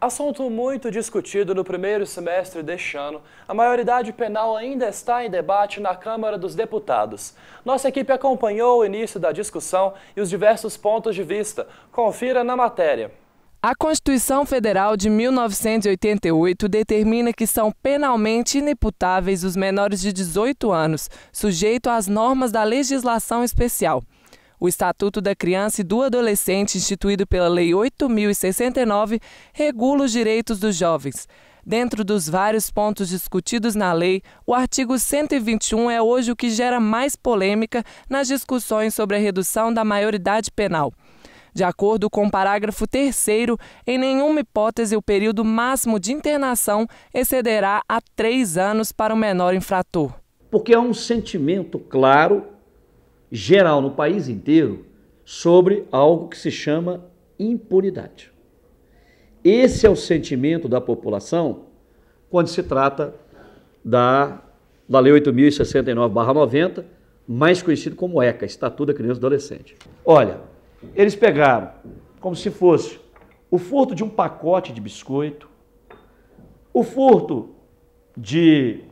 Assunto muito discutido no primeiro semestre deste ano, a maioridade penal ainda está em debate na Câmara dos Deputados. Nossa equipe acompanhou o início da discussão e os diversos pontos de vista. Confira na matéria. A Constituição Federal de 1988 determina que são penalmente inimputáveis os menores de 18 anos, sujeitos às normas da legislação especial. O Estatuto da Criança e do Adolescente, instituído pela Lei 8.069, regula os direitos dos jovens. Dentro dos vários pontos discutidos na lei, o artigo 121 é hoje o que gera mais polêmica nas discussões sobre a redução da maioridade penal. De acordo com o parágrafo 3º, em nenhuma hipótese o período máximo de internação excederá a 3 anos para o menor infrator. Porque há um sentimento claro, geral no país inteiro, sobre algo que se chama impunidade. Esse é o sentimento da população quando se trata da Lei 8.069/90, mais conhecido como ECA, Estatuto da Criança e do Adolescente. Olha, eles pegaram como se fosse o furto de um pacote de biscoito, o furto de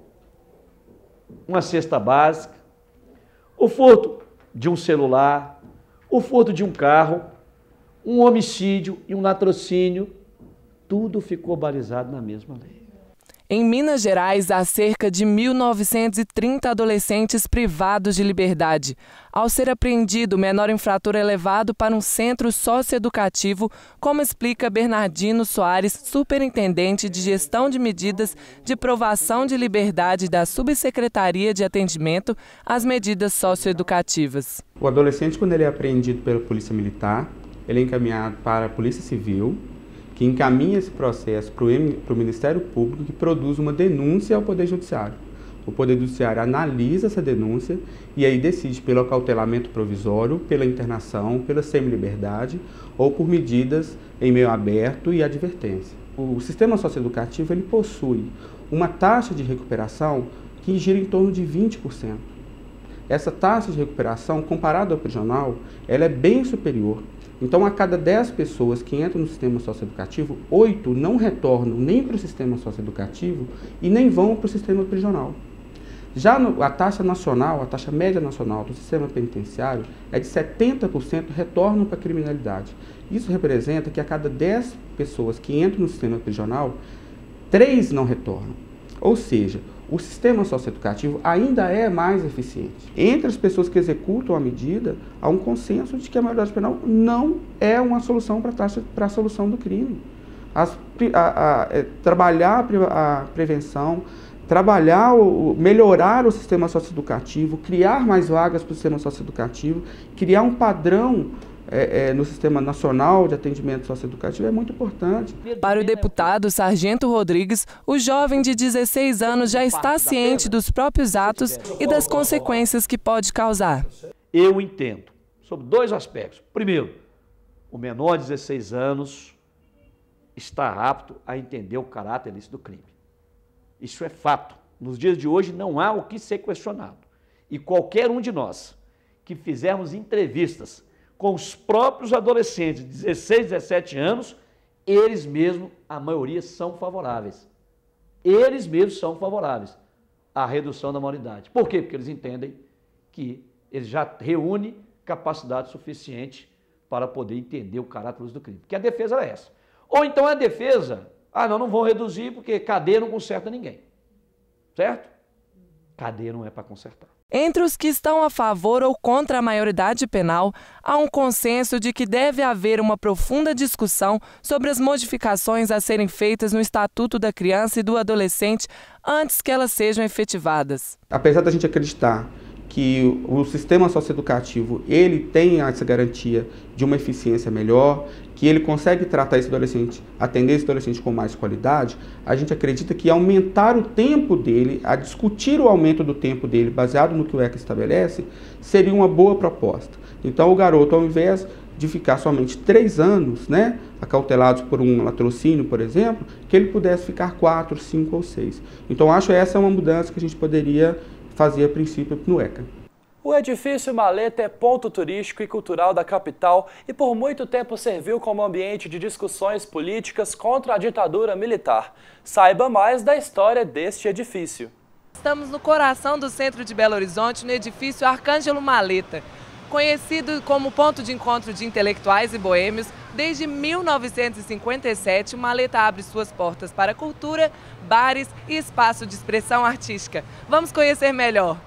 uma cesta básica, o furto de um celular, o furto de um carro, um homicídio e um latrocínio, tudo ficou balizado na mesma lei. Em Minas Gerais, há cerca de 1.930 adolescentes privados de liberdade. Ao ser apreendido, o menor infrator é levado para um centro socioeducativo, como explica Bernardino Soares, superintendente de gestão de medidas de provação de liberdade da Subsecretaria de Atendimento às Medidas Socioeducativas. O adolescente, quando ele é apreendido pela Polícia Militar, ele é encaminhado para a Polícia Civil, que encaminha esse processo para o Ministério Público, que produz uma denúncia ao Poder Judiciário. O Poder Judiciário analisa essa denúncia e aí decide pelo acautelamento provisório, pela internação, pela semi-liberdade ou por medidas em meio aberto e advertência. O sistema socioeducativo ele possui uma taxa de recuperação que gira em torno de 20%. Essa taxa de recuperação, comparada ao prisional, ela é bem superior. Então, a cada 10 pessoas que entram no sistema socioeducativo, 8 não retornam nem para o sistema socioeducativo e nem vão para o sistema prisional. Já a taxa nacional, a taxa média nacional do sistema penitenciário é de 70% retornam para a criminalidade. Isso representa que a cada 10 pessoas que entram no sistema prisional, 3 não retornam. Ou seja, o sistema socioeducativo ainda é mais eficiente. Entre as pessoas que executam a medida, há um consenso de que a maioridade penal não é uma solução para a solução do crime. Trabalhar a prevenção, melhorar o sistema socioeducativo, criar mais vagas para o sistema socioeducativo, criar um padrão no Sistema Nacional de Atendimento Socioeducativo é muito importante. Para o deputado Sargento Rodrigues, o jovem de 16 anos já está ciente dos próprios atos e das consequências que pode causar. Eu entendo sobre 2 aspectos. Primeiro, o menor de 16 anos está apto a entender o caráter ilícito do crime. Isso é fato. Nos dias de hoje não há o que ser questionado. E qualquer um de nós que fizermos entrevistas com os próprios adolescentes de 16, 17 anos, eles mesmos, a maioria, são favoráveis. Eles mesmos são favoráveis à redução da maioridade. Por quê? Porque eles entendem que eles já reúnem capacidade suficiente para poder entender o caráter do crime. Porque a defesa é essa. Ou então a defesa, não vão reduzir porque cadeia não conserta ninguém. Certo? Cadeia não é para consertar. Entre os que estão a favor ou contra a maioridade penal, há um consenso de que deve haver uma profunda discussão sobre as modificações a serem feitas no Estatuto da Criança e do Adolescente antes que elas sejam efetivadas. Apesar da gente acreditar que o sistema socioeducativo ele tem essa garantia de uma eficiência melhor, que ele consegue tratar esse adolescente, atender esse adolescente com mais qualidade, a gente acredita que aumentar o tempo dele, a discutir o aumento do tempo dele, baseado no que o ECA estabelece, seria uma boa proposta. Então o garoto, ao invés de ficar somente 3 anos, acautelados por um latrocínio, por exemplo, que ele pudesse ficar 4, 5 ou 6. Então acho que essa é uma mudança que a gente poderia fazer a princípio no ECA. O edifício Maleta é ponto turístico e cultural da capital e por muito tempo serviu como ambiente de discussões políticas contra a ditadura militar. Saiba mais da história deste edifício. Estamos no coração do centro de Belo Horizonte, no edifício Arcângelo Maleta. Conhecido como ponto de encontro de intelectuais e boêmios, desde 1957 o Maleta abre suas portas para cultura, bares e espaço de expressão artística. Vamos conhecer melhor.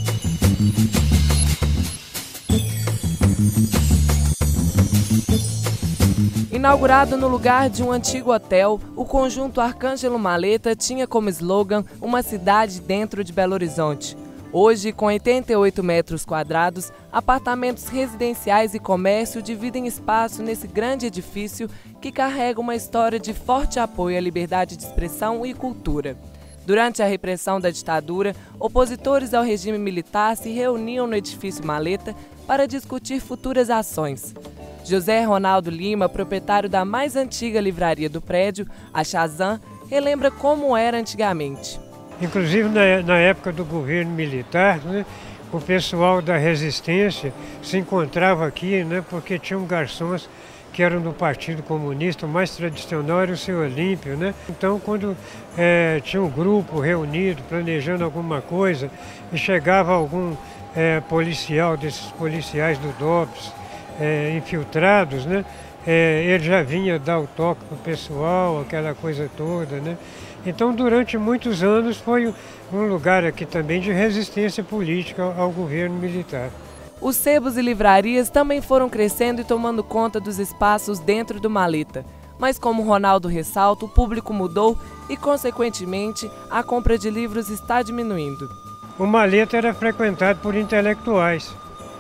Inaugurado no lugar de um antigo hotel, o conjunto Arcângelo Maleta tinha como slogan uma cidade dentro de Belo Horizonte. Hoje, com 88 metros quadrados, apartamentos residenciais e comércio dividem espaço nesse grande edifício que carrega uma história de forte apoio à liberdade de expressão e cultura. Durante a repressão da ditadura, opositores ao regime militar se reuniam no edifício Maleta para discutir futuras ações. José Ronaldo Lima, proprietário da mais antiga livraria do prédio, a Shazam, relembra como era antigamente. Inclusive na época do governo militar, né, o pessoal da resistência se encontrava aqui, né, porque tinham garçons que eram do Partido Comunista, o mais tradicional era o Seu Olímpio, né? Então, quando tinha um grupo reunido, planejando alguma coisa, e chegava algum policial, desses policiais do DOPS, infiltrados, né? Ele já vinha dar o toque para o pessoal, aquela coisa toda, né? Então, durante muitos anos, foi um lugar aqui também de resistência política ao governo militar. Os sebos e livrarias também foram crescendo e tomando conta dos espaços dentro do Maleta. Mas, como Ronaldo ressalta, o público mudou e, consequentemente, a compra de livros está diminuindo. O Maleta era frequentado por intelectuais.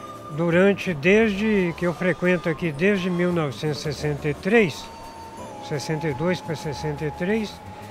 Desde que eu frequento aqui, desde 1963, 62 para 63,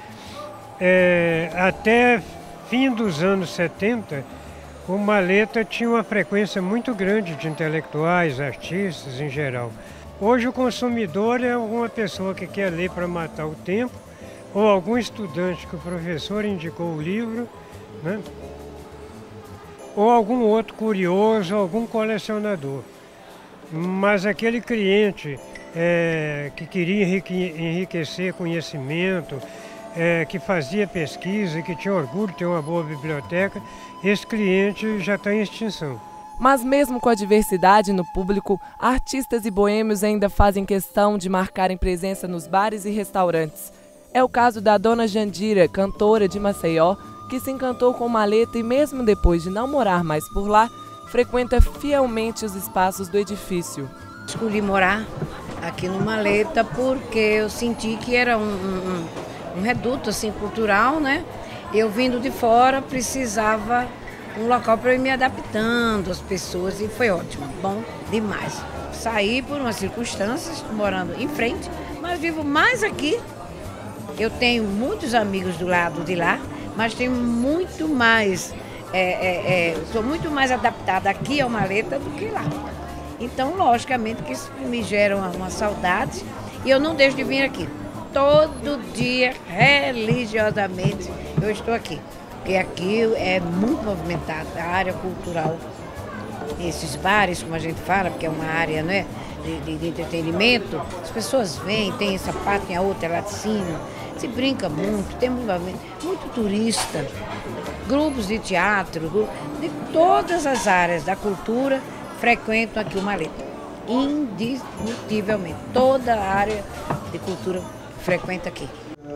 até fim dos anos 70, o Maleta tinha uma frequência muito grande de intelectuais, artistas em geral. Hoje o consumidor é alguma pessoa que quer ler para matar o tempo, ou algum estudante que o professor indicou o livro, né? Ou algum outro curioso, algum colecionador. Mas aquele cliente que queria enriquecer conhecimento, que fazia pesquisa, que tinha orgulho de ter uma boa biblioteca, esse cliente já está em extinção. Mas mesmo com a diversidade no público, artistas e boêmios ainda fazem questão de marcarem presença nos bares e restaurantes. É o caso da dona Jandira, cantora de Maceió, que se encantou com o Maleta e mesmo depois de não morar mais por lá, frequenta fielmente os espaços do edifício. Escolhi morar aqui no Maleta porque eu senti que era um reduto assim, cultural, né? Eu vindo de fora precisava um local para eu ir me adaptando às pessoas e foi ótimo, bom demais. Saí por umas circunstâncias, estou morando em frente, mas vivo mais aqui. Eu tenho muitos amigos do lado de lá, mas tenho muito mais, sou muito mais adaptada aqui ao Maleta do que lá. Então, logicamente, que isso me gera uma saudade e eu não deixo de vir aqui. Todo dia, religiosamente, eu estou aqui. Porque aqui é muito movimentado, a área cultural. Esses bares, como a gente fala, porque é uma área, né, de entretenimento, as pessoas vêm, tem essa parte, tem a outra lá de cima. Se brinca muito, tem muito turista, grupos de teatro, de todas as áreas da cultura frequentam aqui o Maleta. Indiscutivelmente, toda a área de cultura frequenta aqui.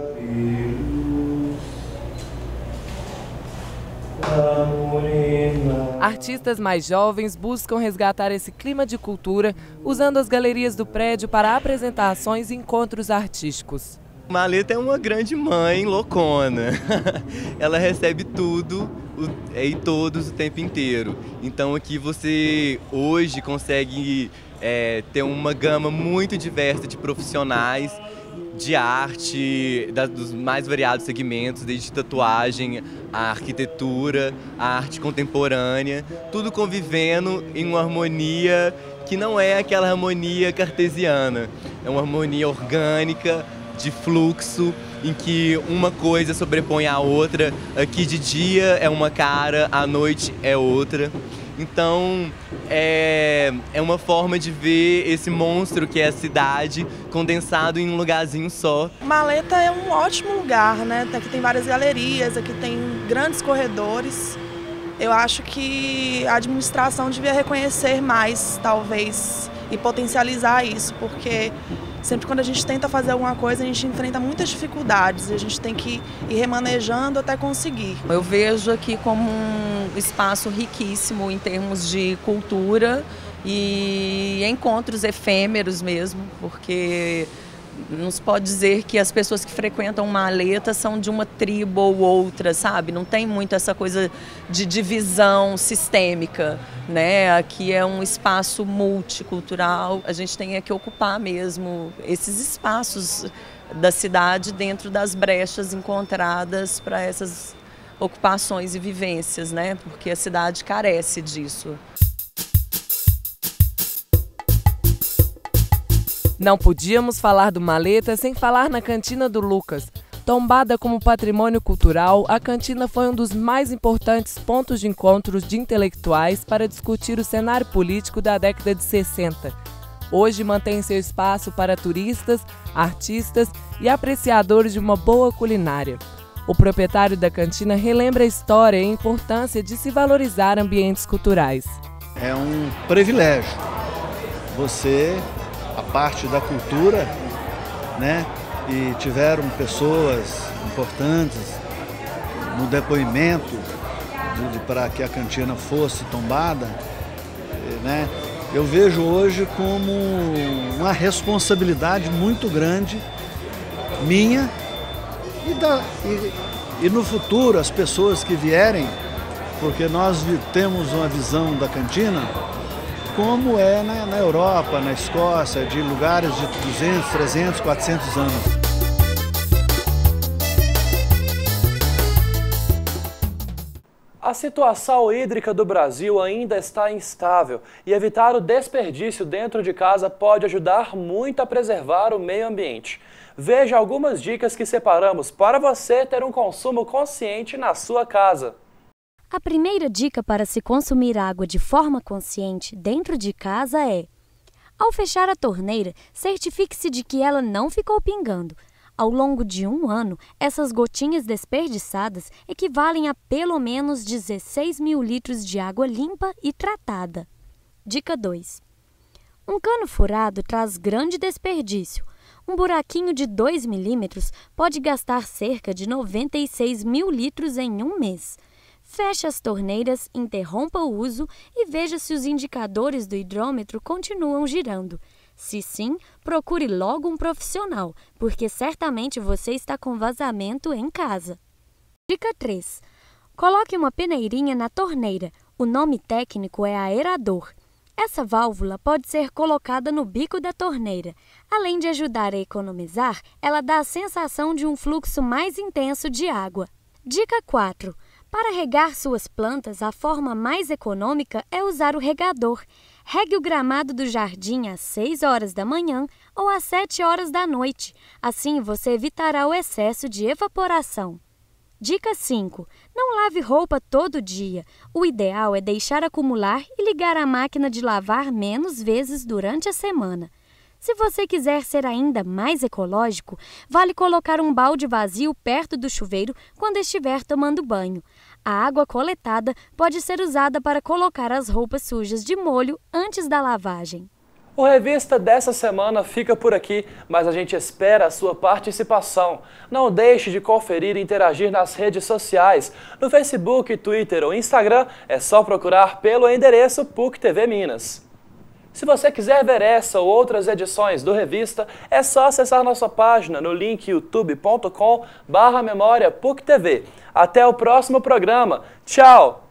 Artistas mais jovens buscam resgatar esse clima de cultura usando as galerias do prédio para apresentações e encontros artísticos. Maleta é uma grande mãe loucona, ela recebe tudo e todos o tempo inteiro. Então aqui você hoje consegue ter uma gama muito diversa de profissionais, de arte, dos mais variados segmentos, desde tatuagem, a arquitetura, a arte contemporânea, tudo convivendo em uma harmonia que não é aquela harmonia cartesiana, é uma harmonia orgânica, de fluxo, em que uma coisa sobrepõe a outra. Aqui de dia é uma cara, à noite é outra. Então é uma forma de ver esse monstro que é a cidade condensado em um lugarzinho só. Maleta é um ótimo lugar, né? Aqui tem várias galerias, aqui tem grandes corredores. Eu acho que a administração devia reconhecer mais, talvez, e potencializar isso, porque sempre quando a gente tenta fazer alguma coisa, a gente enfrenta muitas dificuldades e a gente tem que ir remanejando até conseguir. Eu vejo aqui como um espaço riquíssimo em termos de cultura e encontros efêmeros mesmo, porque não se pode dizer que as pessoas que frequentam Maleta são de uma tribo ou outra, sabe? Não tem muito essa coisa de divisão sistêmica, né? Aqui é um espaço multicultural, a gente tem que ocupar mesmo esses espaços da cidade dentro das brechas encontradas para essas ocupações e vivências, né? Porque a cidade carece disso. Não podíamos falar do Maleta sem falar na Cantina do Lucas. Tombada como patrimônio cultural, a cantina foi um dos mais importantes pontos de encontro de intelectuais para discutir o cenário político da década de 60. Hoje mantém seu espaço para turistas, artistas e apreciadores de uma boa culinária. O proprietário da cantina relembra a história e a importância de se valorizar ambientes culturais. É um privilégio você, a parte da cultura, né? E tiveram pessoas importantes no depoimento para que a cantina fosse tombada, né? Eu vejo hoje como uma responsabilidade muito grande minha e no futuro as pessoas que vierem, porque nós temos uma visão da cantina como é na Europa, na Escócia, de lugares de 200, 300, 400 anos. A situação hídrica do Brasil ainda está instável e evitar o desperdício dentro de casa pode ajudar muito a preservar o meio ambiente. Veja algumas dicas que separamos para você ter um consumo consciente na sua casa. A primeira dica para se consumir água de forma consciente dentro de casa é: ao fechar a torneira, certifique-se de que ela não ficou pingando. Ao longo de um ano, essas gotinhas desperdiçadas equivalem a pelo menos 16 mil litros de água limpa e tratada. Dica 2. Um cano furado traz grande desperdício. Um buraquinho de 2 milímetros pode gastar cerca de 96 mil litros em um mês. Feche as torneiras, interrompa o uso e veja se os indicadores do hidrômetro continuam girando. Se sim, procure logo um profissional, porque certamente você está com vazamento em casa. Dica 3. Coloque uma peneirinha na torneira. O nome técnico é aerador. Essa válvula pode ser colocada no bico da torneira. Além de ajudar a economizar, ela dá a sensação de um fluxo mais intenso de água. Dica 4. Para regar suas plantas, a forma mais econômica é usar o regador. Regue o gramado do jardim às 6 horas da manhã ou às 7 horas da noite. Assim, você evitará o excesso de evaporação. Dica 5. Não lave roupa todo dia. O ideal é deixar acumular e ligar a máquina de lavar menos vezes durante a semana. Se você quiser ser ainda mais ecológico, vale colocar um balde vazio perto do chuveiro quando estiver tomando banho. A água coletada pode ser usada para colocar as roupas sujas de molho antes da lavagem. O Revista dessa semana fica por aqui, mas a gente espera a sua participação. Não deixe de conferir e interagir nas redes sociais. No Facebook, Twitter ou Instagram, é só procurar pelo endereço PUC TV Minas. Se você quiser ver essa ou outras edições do Revista, é só acessar nossa página no link youtube.com/memória PUC TV. Até o próximo programa. Tchau!